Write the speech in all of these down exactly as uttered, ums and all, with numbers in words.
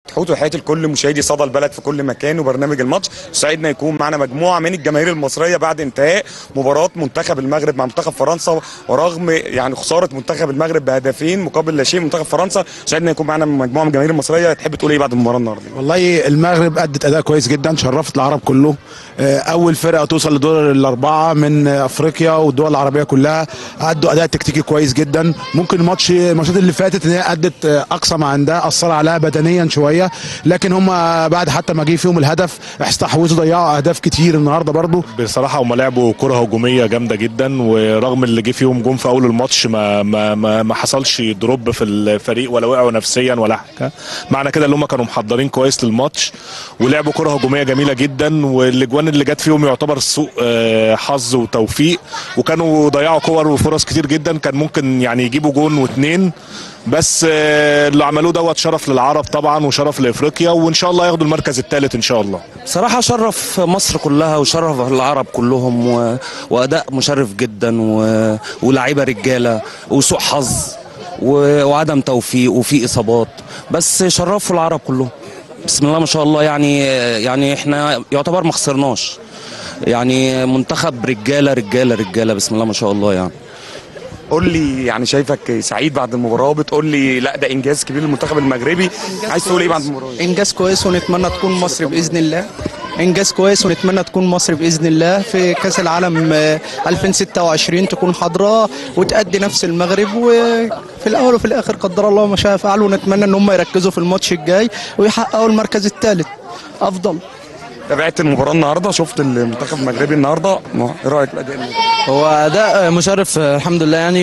حوت، وحياتي لكل مشاهدي صدى البلد في كل مكان وبرنامج الماتش. سعدنا يكون معنا مجموعه من الجماهير المصريه بعد انتهاء مباراه منتخب المغرب مع منتخب فرنسا، ورغم يعني خساره منتخب المغرب بهدفين مقابل لا شيء منتخب فرنسا. سعدنا يكون معنا مجموعه من الجماهير المصريه. تحب تقول ايه بعد المباراه النهارده؟ والله المغرب ادت اداء كويس جدا، شرفت العرب كله. اول فرقه توصل لدور الاربعه من افريقيا والدول العربيه كلها، ادوا اداء تكتيكي كويس جدا. ممكن الماتش الماتشات اللي فاتت ان هي ادت اقصى ما عندها، اثر عليها بدنيا شويه، لكن هم بعد حتى ما جه فيهم الهدف استحوذوا، ضيعوا اهداف كتير النهارده برضو. بصراحه هم لعبوا كره هجوميه جامده جدا، ورغم اللي جه فيهم جون في اول الماتش ما ما ما, ما حصلش دروب في الفريق ولا وقعوا نفسيا ولا حاجه. معنى كده ان هم كانوا محضرين كويس للماتش ولعبوا كره هجوميه جميله جدا، والاجوان اللي جت فيهم يعتبر سوء حظ وتوفيق، وكانوا ضيعوا كور وفرص كتير جدا كان ممكن يعني يجيبوا جون واثنين، بس اللي عملوه دوت شرف للعرب طبعا وشرف لافريقيا، وان شاء الله ياخدوا المركز الثالث ان شاء الله. بصراحه شرف مصر كلها وشرف العرب كلهم، و... واداء مشرف جدا، و... ولاعيبه رجاله وسوء حظ و... وعدم توفيق وفي اصابات، بس شرفوا العرب كلهم بسم الله ما شاء الله. يعني يعني احنا يعتبر ما خسرناش، يعني منتخب رجاله رجاله رجاله بسم الله ما شاء الله. يعني قول لي، يعني شايفك سعيد بعد المباراه، بتقول لي لا ده انجاز كبير للمنتخب المغربي، عايز تقول ايه بعد المباراه؟ انجاز كويس، ونتمنى تكون مصر باذن الله. انجاز كويس ونتمنى تكون مصر باذن الله في كاس العالم ألفين وستة وعشرين تكون حاضره وتأدي نفس المغرب، وفي الاول وفي الاخر قدر الله ما شاء فعل، ونتمنى ان هم يركزوا في الماتش الجاي ويحققوا المركز الثالث افضل. تابعت المباراه النهارده، شفت المنتخب المغربي النهارده، ايه رايك في الاداء؟ هو اداء مشرف الحمد لله يعني،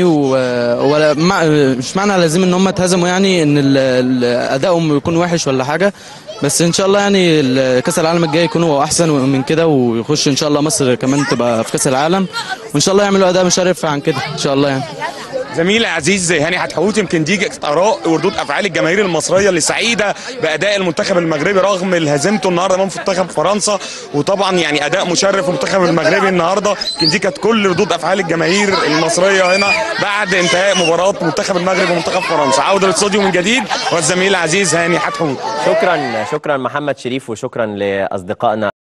ومش معنى لازم ان هم اتهزموا يعني ان ادائهم يكون وحش ولا حاجه، بس ان شاء الله يعني كاس العالم الجاي يكونوا احسن من كده، ويخش ان شاء الله مصر كمان تبقى في كاس العالم، وان شاء الله يعملوا اداء مشرف عن كده ان شاء الله يعني. زميلي عزيز هاني حتحوت، يمكن دي اراء وردود افعال الجماهير المصريه اللي سعيده باداء المنتخب المغربي رغم هزيمته النهارده امام منتخب فرنسا، وطبعا يعني اداء مشرف المنتخب المغربي النهارده. يمكن دي كانت كل ردود افعال الجماهير المصريه هنا بعد انتهاء مباراه منتخب المغرب ومنتخب فرنسا. عوده للاستوديو من جديد والزميل عزيز هاني حتحوت. شكرا شكرا محمد شريف، وشكرا لاصدقائنا.